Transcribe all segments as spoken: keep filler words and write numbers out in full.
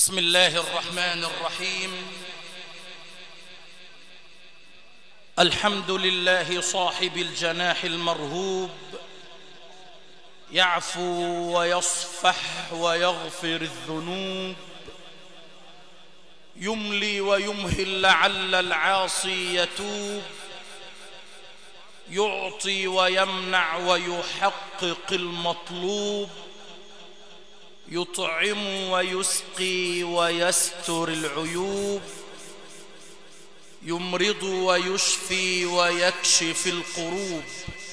بسم الله الرحمن الرحيم. الحمد لله صاحب الجناح المرهوب، يعفو ويصفح ويغفر الذنوب، يملي ويمهل لعل العاصي يتوب، يعطي ويمنع ويحقق المطلوب، يطعم ويسقي ويستر العيوب، يمرض ويشفي ويكشف القروب.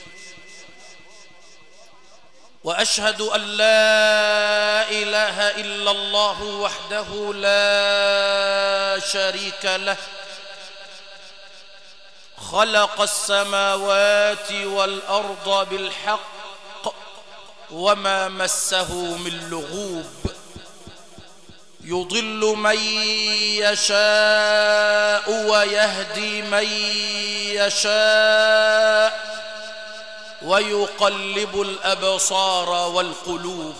وأشهد أن لا إله إلا الله وحده لا شريك له، خلق السماوات والأرض بالحق وما مسه من لغوب، يضل من يشاء ويهدي من يشاء، ويقلب الأبصار والقلوب.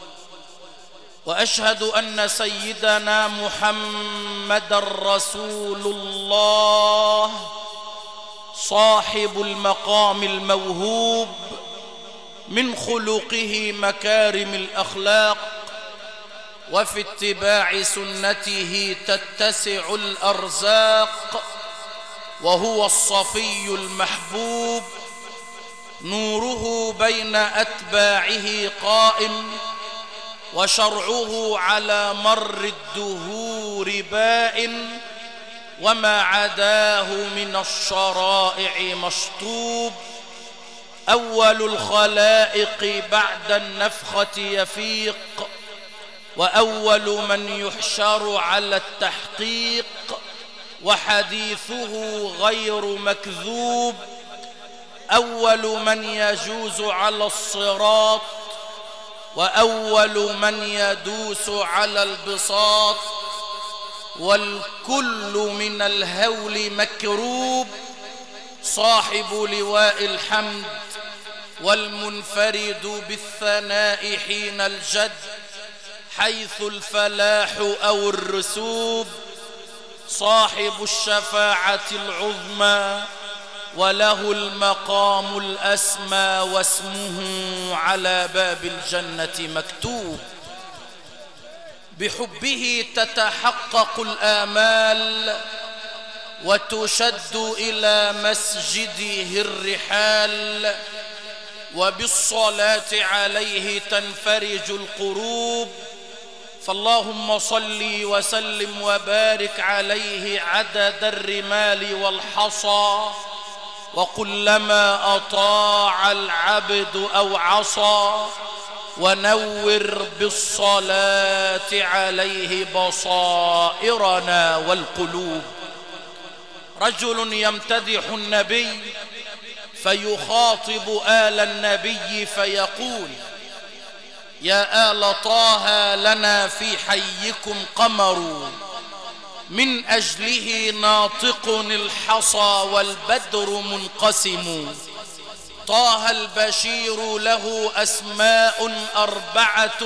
وأشهد أن سيدنا محمد رسول الله، صاحب المقام الموهوب، من خلقه مكارم الأخلاق، وفي اتباع سنته تتسع الأرزاق، وهو الصفي المحبوب، نوره بين أتباعه قائم، وشرعه على مر الدهور بائن، وما عداه من الشرائع مشطوب. أول الخلائق بعد النفخة يفيق، وأول من يحشر على التحقيق، وحديثه غير مكذوب. أول من يجوز على الصراط، وأول من يدوس على البساط، والكل من الهول مكروب. صاحب لواء الحمد، والمنفرد بالثناء حين الجد، حيث الفلاح أو الرسوب. صاحب الشفاعة العظمى، وله المقام الأسمى، واسمه على باب الجنة مكتوب. بحبه تتحقق الآمال، وتشد إلى مسجده الرحال، وبالصلاة عليه تنفرج القروب. فاللهم صل وسلم وبارك عليه عدد الرمال والحصى، وكلما أطاع العبد أو عصى. ونور بالصلاة عليه بصائرنا والقلوب. رجل يمتدح النبي فيخاطب آل النبي فيقول: يا آل طه لنا في حيكم قمر، من أجله ناطق الحصى والبدر منقسم. طه البشير له أسماء أربعة،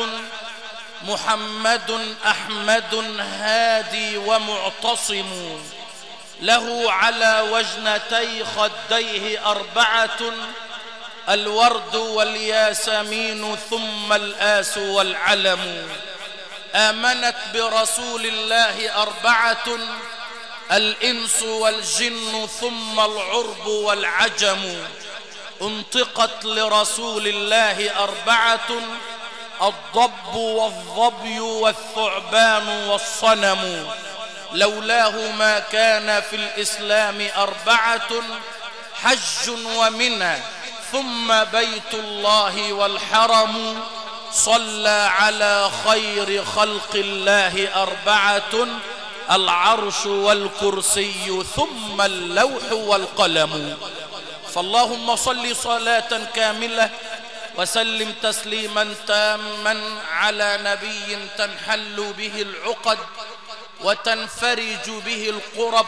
محمد أحمد هادي ومعتصم. له على وجنتي خديه أربعة، الورد والياسمين ثم الآس والعلم. آمنت برسول الله أربعة، الإنس والجن ثم العرب والعجم. انطقت لرسول الله أربعة، الضب والظبي والثعبان والصنم. لولاه ما كان في الإسلام أربعة، حج ومنى ثم بيت الله والحرم. صلى على خير خلق الله أربعة، العرش والكرسي ثم اللوح والقلم. فاللهم صل صلاة كاملة وسلم تسليما تاما على نبي تنحل به العقد، وتنفرج به القرب،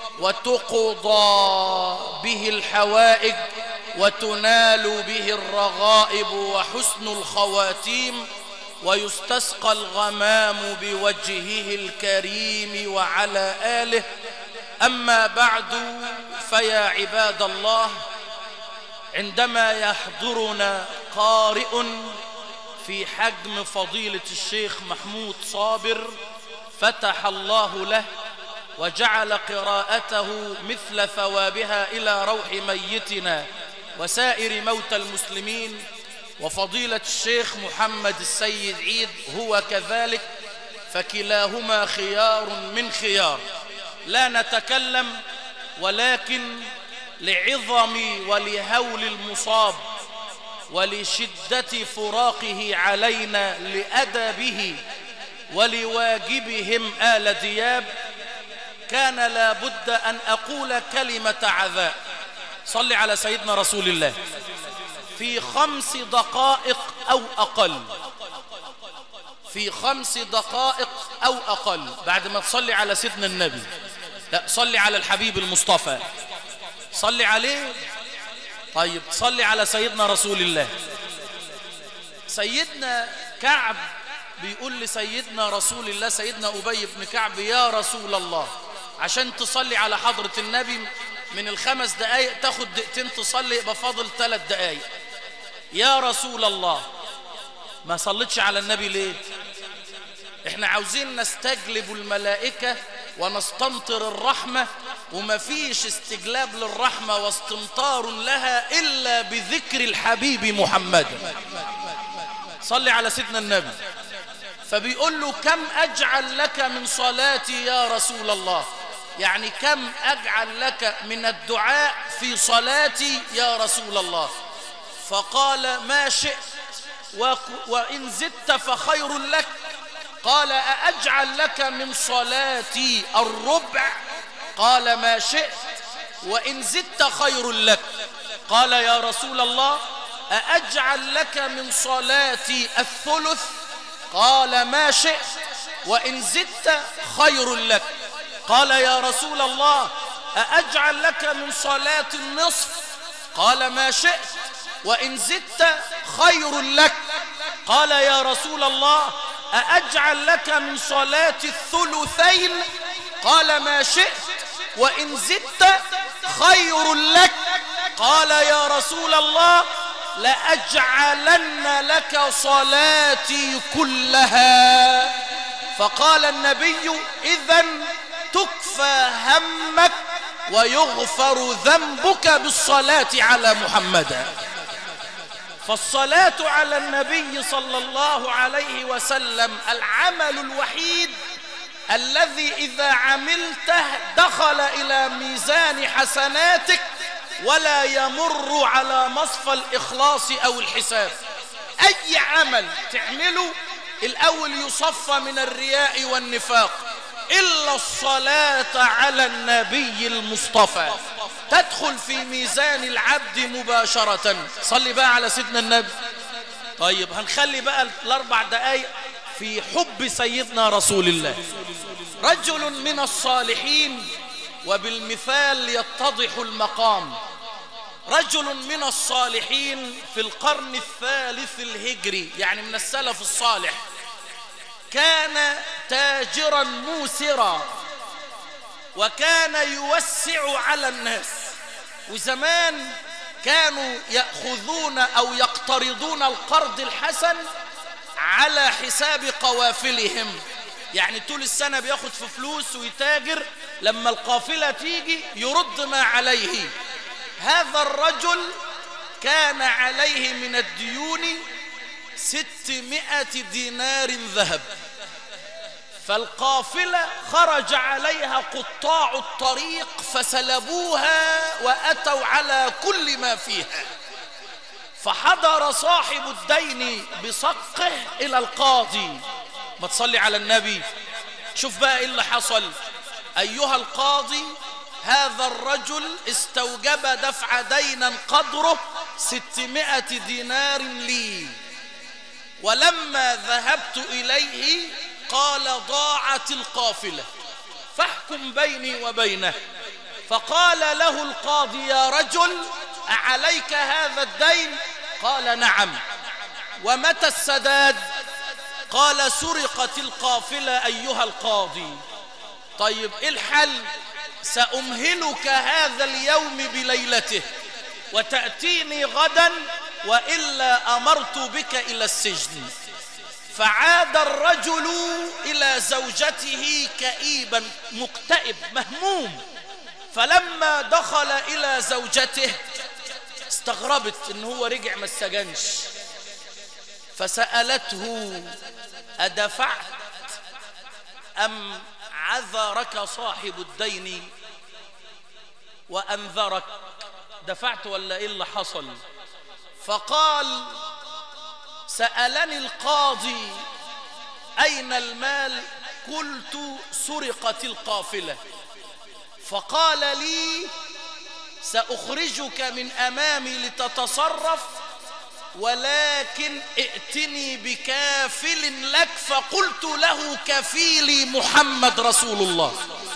وتقضى به الحوائج، وتنال به الرغائب وحسن الخواتيم. ويستسقى الغمام بوجهه الكريم وعلى آله. أما بعد، فيا عباد الله، عندما يحضرنا قارئ في حجم فضيلة الشيخ محمود صابر فتح الله له وجعل قراءته مثل ثوابها إلى روح ميتنا وسائر موتى المسلمين، وفضيلة الشيخ محمد السيد عيد هو كذلك، فكلاهما خيار من خيار. لا نتكلم، ولكن لعظم ولهول المصاب ولشدة فراقه علينا لأدبه ولواجبهم آل دياب، كان لا بد أن أقول كلمة عزاء. صل على سيدنا رسول الله. في خمس دقائق أو أقل، في خمس دقائق أو أقل، بعد ما تصلي على سيدنا النبي، لا صلي على الحبيب المصطفى، صلي عليه. طيب صلي على سيدنا رسول الله. سيدنا كعب بيقول لسيدنا رسول الله، سيدنا أبي بن كعب: يا رسول الله، عشان تصلي على حضرة النبي من الخمس دقايق تاخد دقيقتين تصلي، يبقى فاضل ثلاث دقايق. يا رسول الله، ما صليتش على النبي ليه؟ احنا عاوزين نستجلب الملائكة ونستمطر الرحمة، وما فيش استجلاب للرحمة واستمطار لها إلا بذكر الحبيب محمد. صلي على سيدنا النبي. فبيقول له: كم أجعل لك من صلاتي يا رسول الله؟ يعني كم أجعل لك من الدعاء في صلاتي يا رسول الله؟ فقال: ما شئت، وإن زدت فخير لك. قال: أأجعل لك من صلاتي الربع؟ قال: ما شئت، وإن زدت خير لك. قال: يا رسول الله، أأجعل لك من صلاتي الثلث؟ قال: ما شئت، وإن زدت خير لك. قال: يا رسول الله، أأجعل لك من صلاة النصف؟ قال: ما شئت، وإن زدت خير لك. قال: يا رسول الله، أأجعل لك من صلاة الثلثين؟ قال: ما شئت، وإن زدت خير لك. قال: يا رسول الله، لأجعلن لك صلاتي كلها. فقال النبي: إذن تكفى همك ويغفر ذنبك بالصلاة على محمد. فالصلاة على النبي صلى الله عليه وسلم العمل الوحيد الذي إذا عملته دخل إلى ميزان حسناتك ولا يمر على مصفى الإخلاص أو الحساب. أي عمل تعمله الأول يصفى من الرياء والنفاق، إلا الصلاة على النبي المصطفى تدخل في ميزان العبد مباشرة. صلي بقى على سيدنا النبي. طيب هنخلي بقى الأربع دقايق في حب سيدنا رسول الله. رجل من الصالحين، وبالمثال يتضح المقام، رجل من الصالحين في القرن الثالث الهجري، يعني من السلف الصالح، كان تاجرا موسرا، وكان يوسع على الناس. وزمان كانوا يأخذون أو يقترضون القرض الحسن على حساب قوافلهم، يعني طول السنة بياخد في فلوس ويتاجر، لما القافلة تيجي يرد ما عليه. هذا الرجل كان عليه من الديون ستمائة دينار ذهب، فالقافلة خرج عليها قطاع الطريق فسلبوها وأتوا على كل ما فيها. فحضر صاحب الدين بصقه إلى القاضي. ما تصلي على النبي. شوف بقى إيه اللي حصل. أيها القاضي، هذا الرجل استوجب دفع دينا قدره ستمائة دينار لي، ولما ذهبت إليه قال ضاعت القافلة، فاحكم بيني وبينه. فقال له القاضي: يا رجل، أعليك هذا الدين؟ قال: نعم. ومتى السداد؟ قال سرقت القافلة أيها القاضي. طيب إيه الحل؟ سأمهلك هذا اليوم بليلته وتأتيني غدا وإلا أمرت بك إلى السجن. فعاد الرجل إلى زوجته كئيبا مكتئب مهموم. فلما دخل إلى زوجته استغربت إن هو رجع ما السجنش، فسألته أدفعت أم عذرك صاحب الدين وأنذرك؟ دفعت ولا إيه اللي حصل؟ فقال سألني القاضي أين المال؟ قلت سرقت القافلة. فقال لي سأخرجك من أمامي لتتصرف، ولكن ائتني بكافل لك. فقلت له كفيلي محمد رسول الله،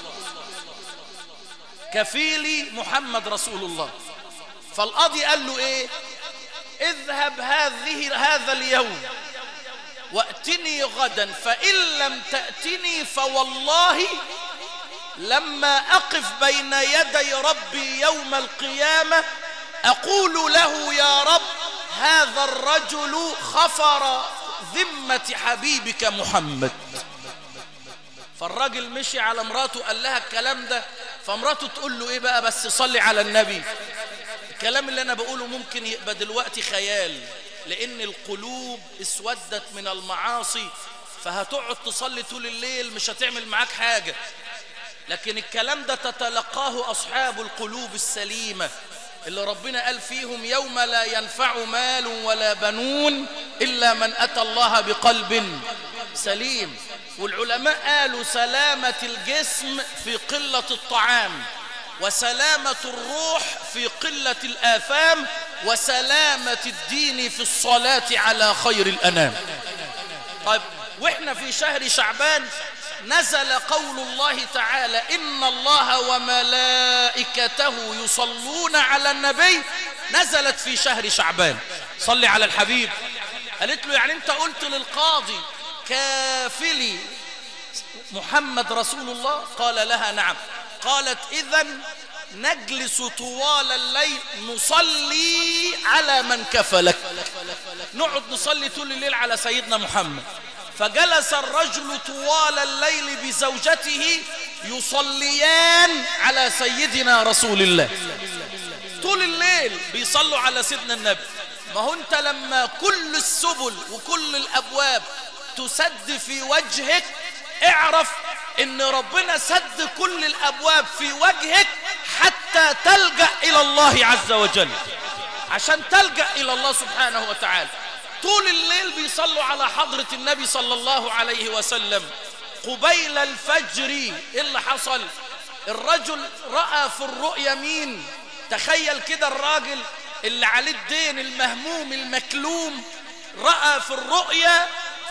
كفيلي محمد رسول الله. فالقاضي قال له ايه؟ اذهب هذه هذا اليوم واتني غدا، فإن لم تأتني فوالله لما أقف بين يدي ربي يوم القيامة أقول له يا رب هذا الرجل خفر ذمة حبيبك محمد. فالراجل مشي على مراته قال لها الكلام ده، فمراته تقول له ايه بقى؟ بس صلي على النبي. الكلام اللي انا بقوله ممكن يبقى دلوقتي خيال، لان القلوب اسودت من المعاصي، فهتقعد تصلي طول الليل مش هتعمل معاك حاجة. لكن الكلام ده تتلقاه أصحاب القلوب السليمة اللي ربنا قال فيهم يوم لا ينفع مال ولا بنون إلا من أتى الله بقلب سليم. والعلماء قالوا سلامة الجسم في قلة الطعام، وسلامة الروح في قلة الآثام، وسلامة الدين في الصلاة على خير الأنام. طيب واحنا في شهر شعبان نزل قول الله تعالى إن الله وملائكته يصلون على النبي، نزلت في شهر شعبان. صلي على الحبيب. قالت له يعني انت قلت للقاضي كافلي محمد رسول الله؟ قال لها نعم. قالت إذن نجلس طوال الليل نصلي على من كفلك، نقعد نصلي طول الليل على سيدنا محمد. فجلس الرجل طوال الليل بزوجته يصليان على سيدنا رسول الله، طول الليل بيصلوا على سيدنا النبي. ما هو انت لما كل السبل وكل الابواب تسد في وجهك اعرف ان ربنا سد كل الابواب في وجهك حتى تلجأ الى الله عز وجل، عشان تلجأ الى الله سبحانه وتعالى. طول الليل بيصلوا على حضرة النبي صلى الله عليه وسلم. قبيل الفجر ايه اللي حصل؟ الرجل رأى في الرؤيا مين؟ تخيل كده الراجل اللي عليه الدين المهموم المكلوم رأى في الرؤيا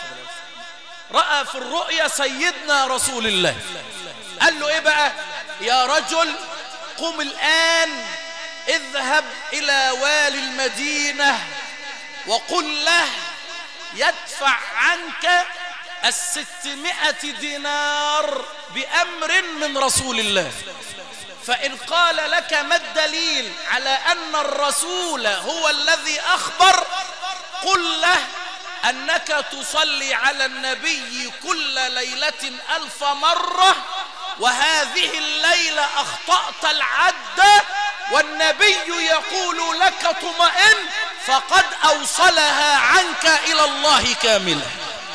رأى في الرؤيا سيدنا رسول الله. قال له ايه بقى؟ يا رجل قم الآن اذهب إلى والي المدينة وقل له يدفع عنك الستمائة دينار بأمر من رسول الله. فإن قال لك ما الدليل على أن الرسول هو الذي أخبر قل له أنك تصلي على النبي كل ليلة ألف مرة، وهذه الليلة أخطأت العد والنبي يقول لك اطمئن فقد أوصلها عنك إلى الله كاملة.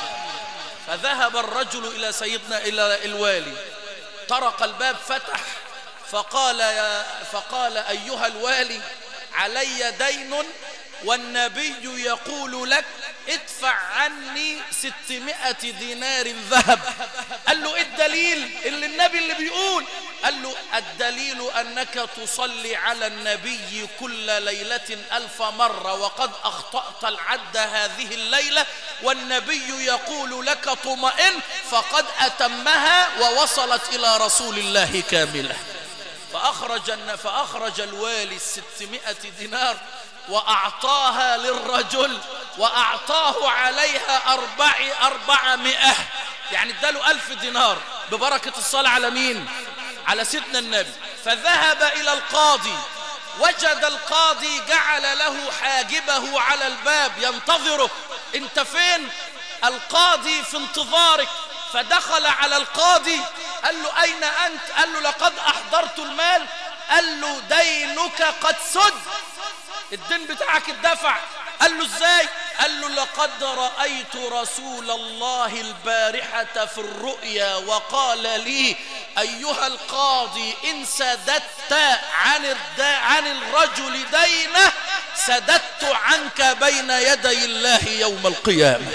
فذهب الرجل إلى سيدنا إلى الوالي، طرق الباب فتح فقال يا فقال أيها الوالي علي دين والنبي يقول لك ادفع عني ستمائة دينار ذهب. قال له ايه الدليل اللي النبي اللي بيقول؟ قال له الدليل أنك تصلي على النبي كل ليلة ألف مرة وقد أخطأت العد هذه الليلة، والنبي يقول لك طمئن فقد أتمها ووصلت إلى رسول الله كاملة. فأخرج, فأخرج الوالي الستمائة دينار وأعطاها للرجل وأعطاه عليها أربع أربعمائة، يعني اداله ألف دينار ببركة الصلاة على مين؟ على سيدنا النبي. فذهب إلى القاضي، وجد القاضي جعل له حاجبه على الباب ينتظره. انت فين؟ القاضي في انتظارك. فدخل على القاضي قال له أين أنت؟ قال له لقد أحضرت المال. قال له دينك قد سد، الدين بتاعك اتدفع. قال له ازاي؟ قال له لقد رأيت رسول الله البارحة في الرؤيا وقال لي أيها القاضي إن سددت عن, عن الرجل دينه سددت عنك بين يدي الله يوم القيامة.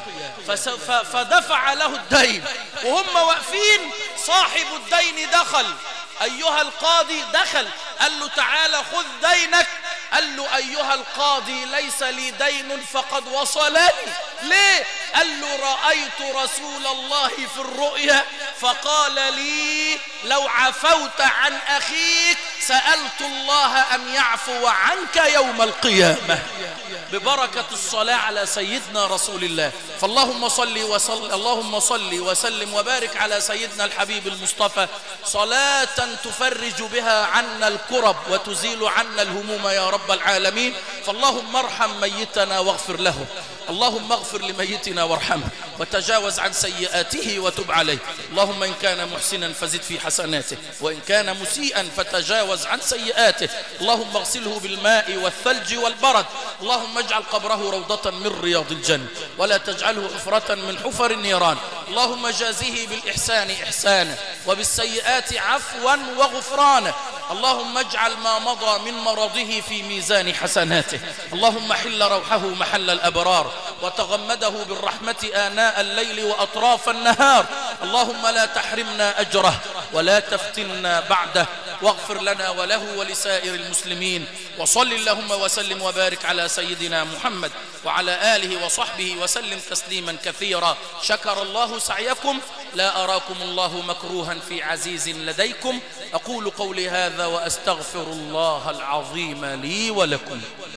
فدفع له الدين وهم واقفين. صاحب الدين دخل، أيها القاضي دخل، قال له تعالى خذ دينك. قال له أيها القاضي ليس لي دين فقد وصلني. ليه؟ قال له رأيت رسول الله في الرؤيا فقال لي لو عفوت عن أخيك سألت الله أن يعفو عنك يوم القيامة. ببركة الصلاة على سيدنا رسول الله. فاللهم صل وسلم اللهم صل وسلم وبارك على سيدنا الحبيب المصطفى صلاة تفرج بها عنا الكرب وتزيل عنا الهموم يا رب العالمين. فاللهم ارحم ميتنا واغفر له، اللهم اغفر لميتنا وارحمه وتجاوز عن سيئاته وتب عليه. اللهم إن كان محسنا فزد في حسناته وإن كان مسيئا فتجاوز عن سيئاته. اللهم اغسله بالماء والثلج والبرد. اللهم اجعل قبره روضة من رياض الجنة ولا تجعله حفرة من حفر النيران. اللهم جازه بالإحسان إحسانا وبالسيئات عفوا وغفرانا. اللهم اجعل ما مضى من مرضه في ميزان حسناته. اللهم حل روحه محل الأبرار وتغمده بالرحمة آناء الليل وأطراف النهار. اللهم لا تحرمنا أجره ولا تفتنا بعده، واغفر لنا وله ولسائر المسلمين. وصل اللهم وسلم وبارك على سيدنا محمد وعلى آله وصحبه وسلم تسليما كثيرا. شكر الله سعيكم، لا أراكم الله مكروها في عزيز لديكم. أقول قولي هذا وأستغفر الله العظيم لي ولكم.